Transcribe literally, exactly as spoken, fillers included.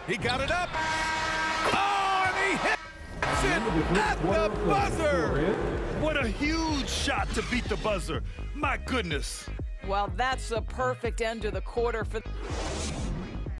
He got it up. Oh, and he hits it at the buzzer. What a huge shot to beat the buzzer. My goodness. Well, that's a perfect end to the quarter for